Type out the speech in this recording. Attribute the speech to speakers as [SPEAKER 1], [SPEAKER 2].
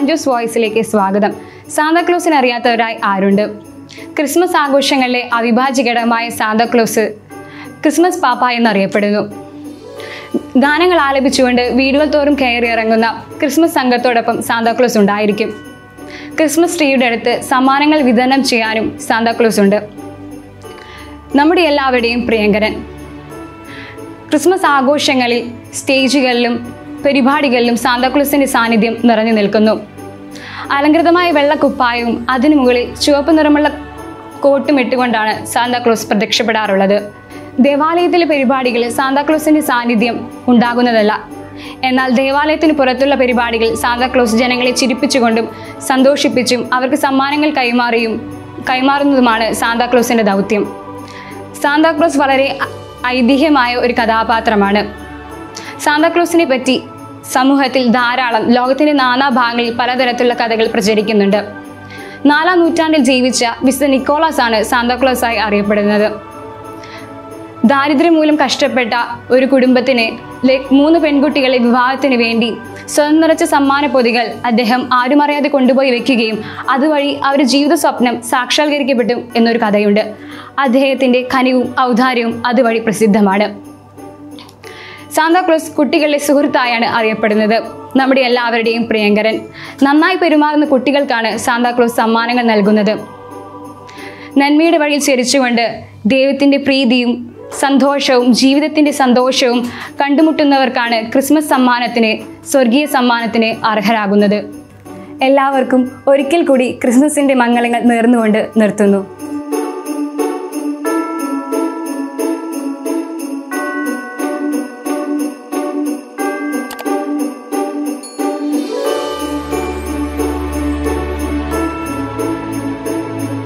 [SPEAKER 1] San Jose വോയിസിലേക്ക് സ്വാഗതം. സാന്താക്ലോസിനെ അറിയാത്തവരായി ആരുണ്ട്? Christmas ആഘോഷങ്ങളിലെ അവിഭാജ്യ ഘടകമായ സാന്താക്ലോസ് ക്രിസ്മസ് പാപ്പ എന്നറിയപ്പെടുന്നു. ഗാനങ്ങൾ ആലപിച്ചുകൊണ്ട് വീടുകൾ തോറും കയറിയിറങ്ങുന്ന ക്രിസ്മസ് സംഘത്തോടൊപ്പം സാന്താക്ലോസ് ഉണ്ടായിരിക്കും. ക്രിസ്മസ് ട്രീയുടെ അടുത്ത് സമ്മാനങ്ങൾ വിതരണം ചെയ്യാനും സാന്താക്ലോസ് ഉണ്ട്. നമ്മുടെ എല്ലാവരുടെയും പ്രിയങ്കരൻ. ക്രിസ്മസ് ആഘോഷങ്ങളിൽ സ്റ്റേജുകളിലും പരിപാടികളിലും സാന്താക്ലോസിന്റെ സാന്നിധ്യം നിറഞ്ഞു നിൽക്കുന്നു. അലങ്കൃതമായ വെള്ളക്കുപ്പായവും അതിനു മുകളിൽ ചുവപ്പ് നിറമുള്ള കോട്ടും ഇട്ടുകൊണ്ടാണ് സാന്താക്ലോസ് പ്രത്യക്ഷപ്പെടാറുള്ളത്. ദേവാലയത്തിലെ പരിപാടികളിൽ സാന്താക്ലോസിന്റെ സാന്നിധ്യം ഉണ്ടാകുന്നതല്ല. എന്നാൽ ദേവാലയത്തിന് പുറത്തുള്ള പരിപാടികളിൽ സാന്താക്ലോസ് ജനങ്ങളെ ചിരിപ്പിച്ചുകൊണ്ടും സന്തോഷിപ്പിച്ചും അവർക്ക് സമ്മാനങ്ങൾ കൈമാറുന്നതുമാണ് സാന്താക്ലോസിന്റെ ദൗത്യം. സാന്താക്ലോസ് വളരെ ഐതിഹ്യമായ ഒരു കഥാപാത്രമാണ്. സാന്താക്ലോസിനെ പറ്റി സമൂഹത്തിൽ ധാരാളം ലോകത്തിന്റെ നാനാഭാഗങ്ങളിൽ പലതരത്തിലുള്ള കഥകൾ പ്രചരിക്കുന്നുണ്ട്. 4-ാം നൂറ്റാണ്ടിൽ ജീവിച്ച വിശുദ്ധ നിക്കോളാസ് ആണ് സാന്താക്ലോസായി അറിയപ്പെടുന്നത്. ദാരിദ്ര്യം മൂലം കഷ്ടപ്പെട്ട ഒരു കുടുംബത്തിന് 3 പെൺകുട്ടികളെ വിവാഹത്തിന് വേണ്ടി സ്വയം നിറച്ച സമ്മാന പൊതികൾ അദ്ദേഹം ആരുമറിയാതെ കൊണ്ടുപോയി വെക്കുകയും അതുവഴി അവരുടെ ജീവിത സ്വപ്നം സാക്ഷാത്കരിക്കപ്പെട്ടു എന്നൊരു കഥയുണ്ട്. അദ്ദേഹത്തിന്റെ കനിവും ഔദാര്യവും അതുവഴി പ്രസിദ്ധമാണ്. സാന്താക്ലോസ് കുട്ടികളുടെ സുഹൃത്തായാണ് അറിയപ്പെടുന്നത്. നമ്മുടെ എല്ലാവരുടെയും പ്രിയങ്കരൻ. നന്നായി പെരുമാറുന്ന കുട്ടികൾക്കാണ് സാന്താക്ലോസ് സമ്മാനങ്ങൾ നൽകുന്നത്. നന്മയുടെ വഴിയിൽ ചരിച്ചുകൊണ്ട് ദൈവത്തിന്റെ പ്രീതിയും സന്തോഷവും ജീവിതത്തിന്റെ സന്തോഷവും കണ്ടുമുട്ടുന്നവർക്കാണ് ക്രിസ്മസ് സമ്മാനത്തിന്, സ്വർഗീയ സമ്മാനത്തിന് അർഹരാകുന്നത്. എല്ലാവർക്കും ഒരിക്കൽ കൂടി ക്രിസ്മസിന്റെ മംഗളങ്ങൾ നേർന്നുകൊണ്ട് നിർത്തുന്നു.